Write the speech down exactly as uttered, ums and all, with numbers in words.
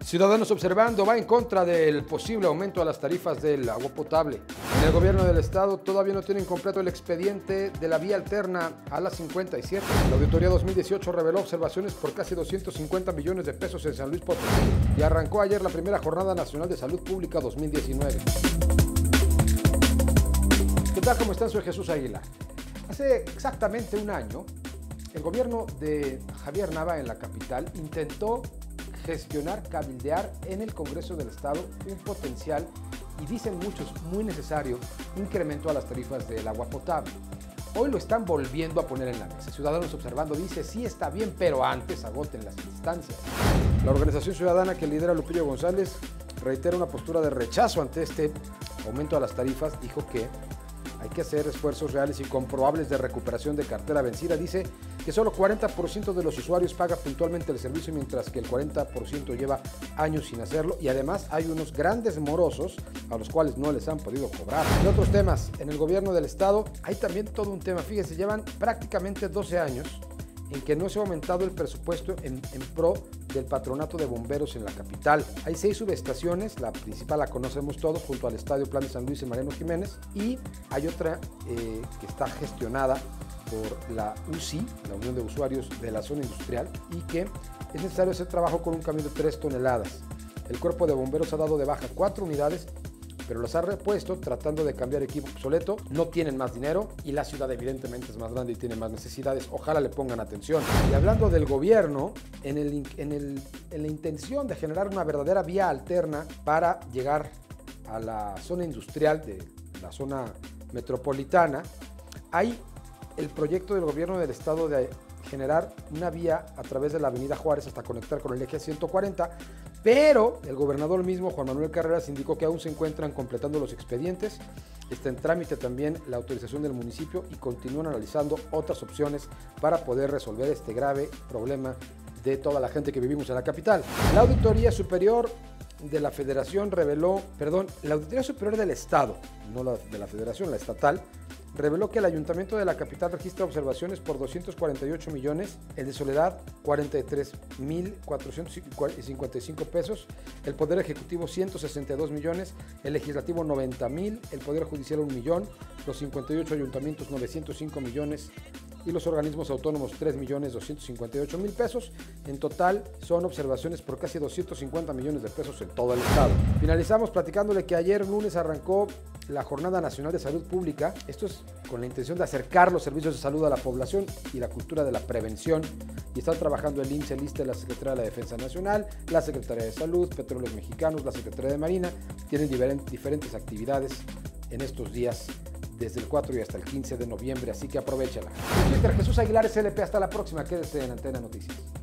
Ciudadanos Observando va en contra del posible aumento a las tarifas del agua potable. En el gobierno del estado todavía no tienen completo el expediente de la vía alterna a la cincuenta y siete. La auditoría dos mil dieciocho reveló observaciones por casi doscientos cincuenta millones de pesos en San Luis Potosí y arrancó ayer la primera Jornada Nacional de Salud Pública dos mil diecinueve. ¿Qué tal? ¿Cómo están? Soy Jesús Aguilar. Hace exactamente un año, el gobierno de Javier Nava en la capital intentó gestionar, cabildear en el Congreso del Estado un potencial, y dicen muchos, muy necesario, incremento a las tarifas del agua potable. Hoy lo están volviendo a poner en la mesa. Ciudadanos Observando dice, sí está bien, pero antes agoten las instancias. La organización ciudadana que lidera Lupillo González reitera una postura de rechazo ante este aumento a las tarifas. Dijo que hay que hacer esfuerzos reales y comprobables de recuperación de cartera vencida. Dice que solo cuarenta por ciento de los usuarios paga puntualmente el servicio, mientras que el cuarenta por ciento lleva años sin hacerlo. Y además hay unos grandes morosos a los cuales no les han podido cobrar. En otros temas, en el gobierno del estado hay también todo un tema. Fíjense, llevan prácticamente doce años en que no se ha aumentado el presupuesto en, en pro del patronato de bomberos en la capital. Hay seis subestaciones, la principal la conocemos todos, junto al Estadio Plan de San Luis en Mariano Jiménez, y hay otra eh, que está gestionada por la U C I, la Unión de Usuarios de la Zona Industrial, y que es necesario hacer trabajo con un camión de tres toneladas. El cuerpo de bomberos ha dado de baja cuatro unidades, pero las ha repuesto tratando de cambiar equipo obsoleto. No tienen más dinero y la ciudad evidentemente es más grande y tiene más necesidades. Ojalá le pongan atención. Y hablando del gobierno, en, el, en, el, en la intención de generar una verdadera vía alterna para llegar a la zona industrial de la zona metropolitana, hay el proyecto del gobierno del estado de generar una vía a través de la avenida Juárez hasta conectar con el eje ciento cuarenta, pero el gobernador mismo, Juan Manuel Carreras, indicó que aún se encuentran completando los expedientes. Está en trámite también la autorización del municipio y continúan analizando otras opciones para poder resolver este grave problema de toda la gente que vivimos en la capital. La Auditoría Superior de la Federación reveló, perdón, la Auditoría Superior del Estado, no la de la Federación, la estatal, reveló que el Ayuntamiento de la capital registra observaciones por doscientos cuarenta y ocho millones, el de Soledad cuarenta y tres mil cuatrocientos cincuenta y cinco pesos, el Poder Ejecutivo ciento sesenta y dos millones, el Legislativo noventa mil, el Poder Judicial un millón, los cincuenta y ocho ayuntamientos novecientos cinco millones y los organismos autónomos tres millones doscientos cincuenta y ocho mil pesos. En total son observaciones por casi doscientos cincuenta millones de pesos en todo el estado. Finalizamos platicándole que ayer lunes arrancó la Jornada Nacional de Salud Pública. Esto es con la intención de acercar los servicios de salud a la población y la cultura de la prevención. Y están trabajando el I M S S, el I S S S T E, la Secretaría de la Defensa Nacional, la Secretaría de Salud, Petróleos Mexicanos, la Secretaría de Marina. Tienen diferentes actividades en estos días, desde el cuatro y hasta el quince de noviembre, así que aprovechala. En Twitter, Jesús Aguilar S L P. Hasta la próxima. Quédese en Antena Noticias.